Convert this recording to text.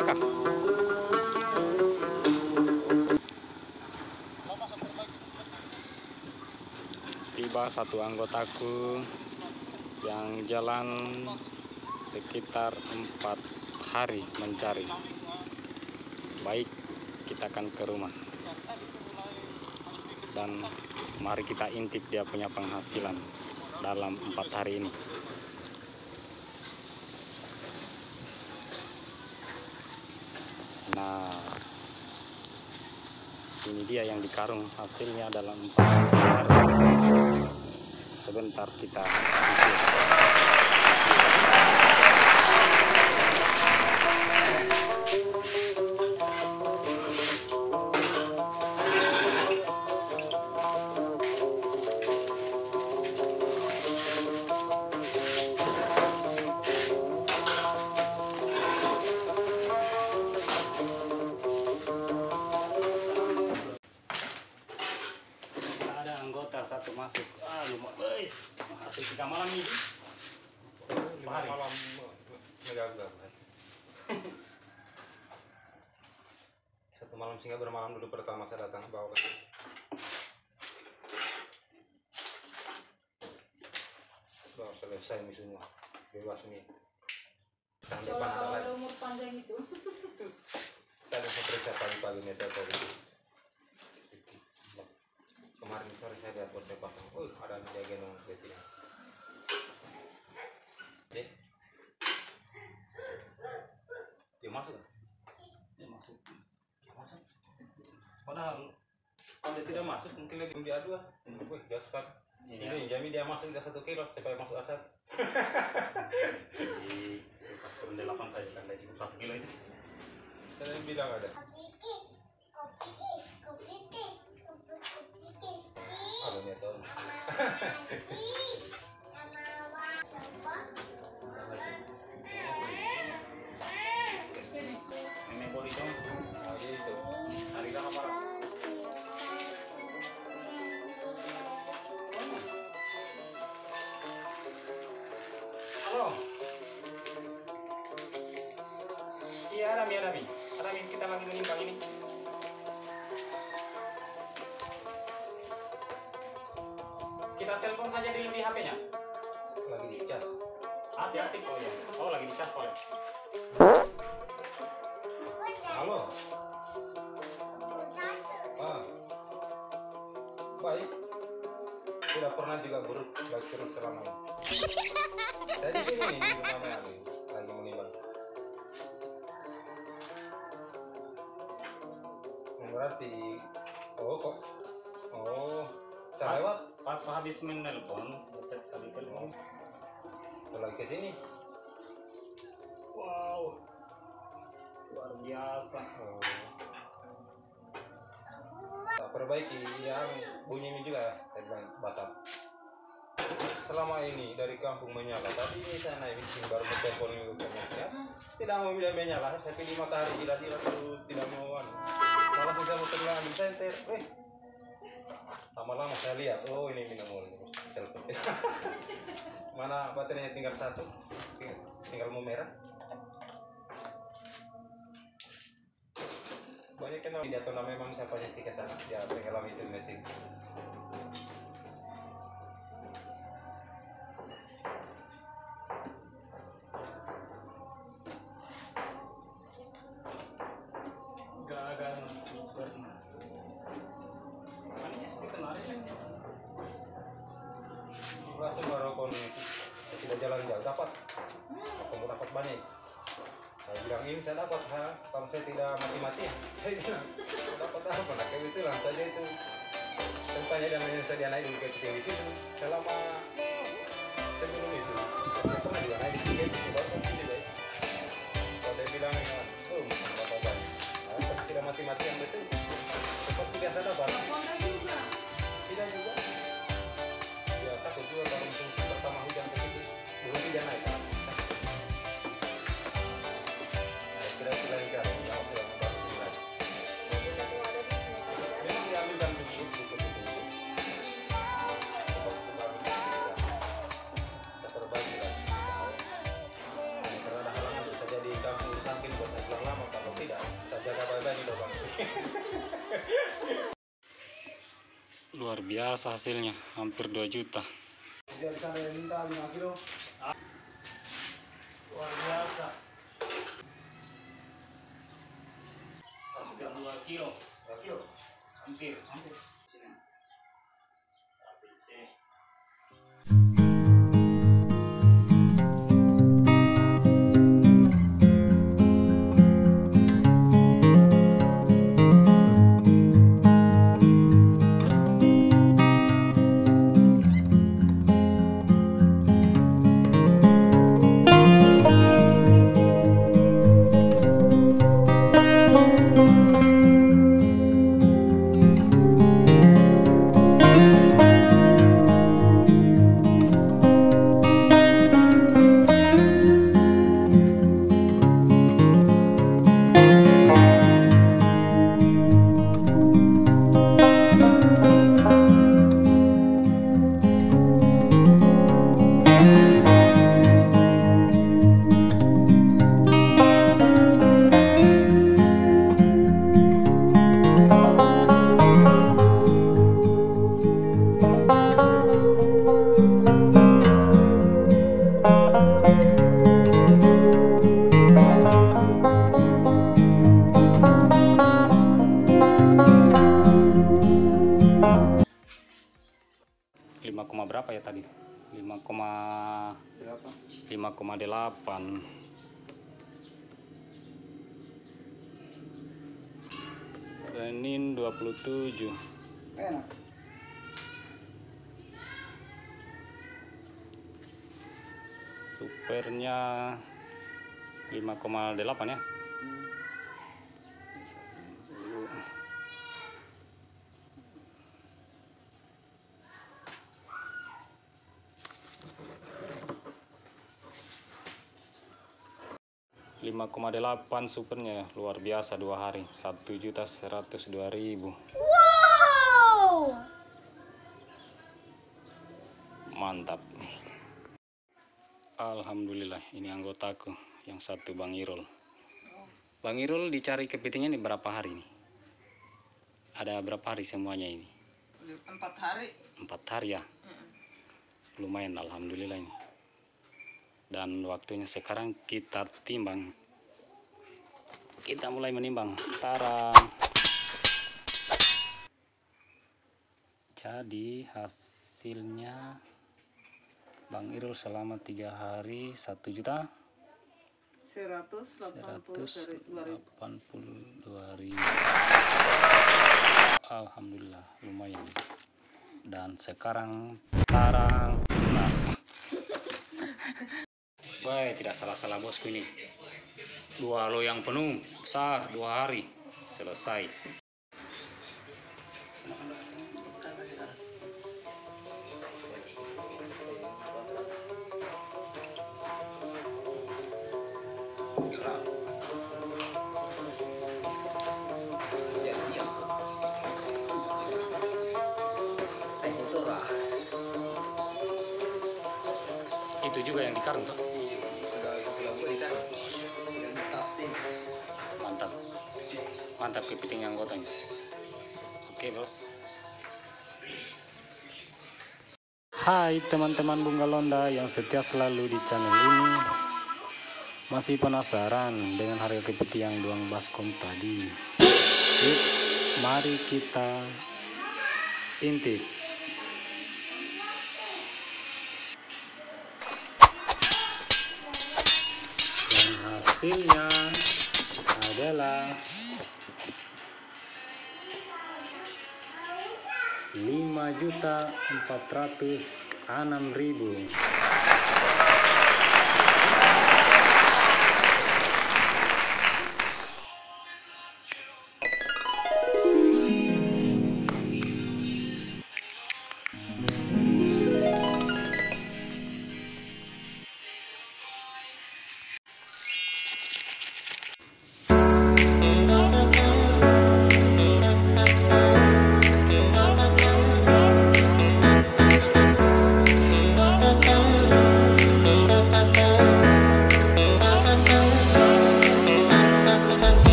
kah? Tiba satu anggotaku yang jalan sekitar 4 hari mencari. Baik, kita akan ke rumah dan mari kita intip dia punya penghasilan dalam 4 hari ini. Nah, ini dia yang dikarung hasilnya dalam 4 hari. Sebentar kita satu masuk. Lumayan. Hasil 3 malam ini. 5 malam mengagal. Satu malam singgah bermalam dulu pertama saya datang bawa ke bawa selesai ini semua. Bebas ini. Tahun depan ada lagi. Umur panjang itu. Tadi saya periksa pagi-pagi meter gitu. Kemarin sore saya lihat buat saya pasang, ada yang gendong betina. Dia masuk kan? Dia masuk. Masuk. Padahal kalau dia tidak masuk mungkin lagi dia dua. Dia suka. Ini Jami dia masuk dia 1 kilo supaya masuk asal. pas turun 8 saja kan dia cukup 1 kilo itu. Saya bilang ada. Ini tahu. Ini body dong. Gitu. Hari apa? Halo. Iya, Rami. Rami, kita lagi menimbang ini. Kita telepon saja dulu di HP-nya. Lagi dicas. Hati-hati. Oh ya. Oh, lagi dicas oleh. Halo. Baik. Tidak pernah juga buruk baik terus selama ini. Saya di sini nih di rumah lagi menimbang. Berarti kok. Saya lewat. Pas habis menelpon, dapat sekali telepon. Lagi ke sini. Wow, luar biasa. Tak perbaiki yang bunyi ini juga Batam. Selama ini dari kampung menyala. Tadi ini saya naik di baru telepon itu ya. Tidak mau dia menyala. Saya pilih matahari gila-gila terus tidak mau. Malah saya mau terlalu ambil senter. Lama-lama saya lihat, ini minum telepon. Mana baterainya tinggal 1, tinggal mau merah. Banyak kenal dia tahu memang siapanya ke sana, dia tenggelam itu mesin. Gagal super. Langsung barokon tidak jalan jauh dapat, kamu dapat banyak. Saya bilang ini saya dapat, kalau saya tidak mati-mati ya, saya bilang dapat apa? Nah kebetulan saja itu tempatnya dan saya naik dulu ke TV itu selama sebelum itu saya pernah juga naik di TV itu baru ini baik. Kalau dia bilang bapak banyak, tapi tidak mati-mati yang betul, seperti biasa dapat. Tidak juga. Takut juga kalau musim pertama hujan begitu belum dia naik kan? Kira-kira sekarang yang sudah membantu lagi. Memang diambil dan begitu. Bisa berbagi lah. Karena ada halangan bisa jadi kampung samping buat saya pulang lama. Luar biasa hasilnya, hampir 2 juta. Dia di sana yang minta 5 kilo. Luar biasa. 2 kilo. 2 kilo. Hampir. Sini. 5, berapa ya tadi? 5,8. Senin 27. Enak. Supernya 5,8 ya. ,5,8 supernya, luar biasa 2 hari 1.102.000. Wow, Mantap. Alhamdulillah, ini anggotaku yang satu, Bang Irul. Bang Irul dicari kepitingnya ini berapa hari nih? Ada berapa hari semuanya ini? 4 hari. 4 hari ya. Lumayan, alhamdulillah ini. Dan waktunya sekarang kita timbang. Kita mulai menimbang. Tarang. Jadi hasilnya Bang Irul selama 3 hari 1.182.000. 182.000. Alhamdulillah, lumayan. Dan sekarang tarang lunas. Baik, tidak salah-salah bosku ini. 2 loyang penuh, besar, 2 hari selesai. Itu juga yang di karung tuh. Mantap. Mantap kepiting yang gotong. Oke, Bos. Hai teman-teman Bunga Londa yang setia selalu di channel ini. Masih penasaran dengan harga kepiting yang Duang Baskom tadi? Yuk, mari kita intip. Hasilnya adalah 5.406.000.